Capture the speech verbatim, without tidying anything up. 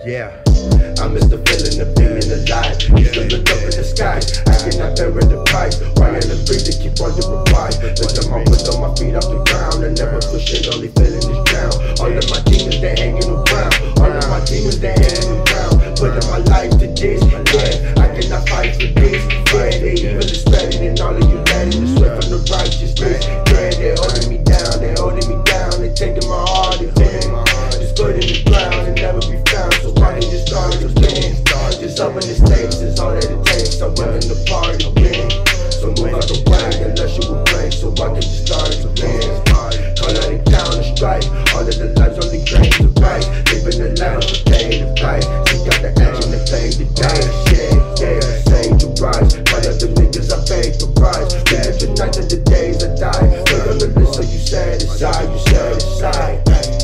Yeah, I miss the feeling of being alive. Used to look up in the sky, I cannot bear the price. Why in the breeze to keep wondering why? Lift up my foot on my feet off the ground, and never pushing, only feeling is drown. All of my demons, they hanging around. All of my demons, they hanging around. Putting my life to this, yeah, I cannot fight for this. Yeah, they evil is spreading, and all of you letting the sweat from the righteousness. Yeah, they holding me down, they holding me down, they taking my heart and pain. Just put in the ground and never be found. So I can just start again. Just open the stakes, is all that it takes. I'm willing to party again. So move out the way unless you will break. So I can just start again. Call out it down and strike. All of the lives only grains of rice. Living the life for day to fight. Seek out the action to fade the day. Shit, yeah, say to rise. All of the niggas I paid to rise. We live the nights and the days I die. Put on the list so you satisfied, you satisfied.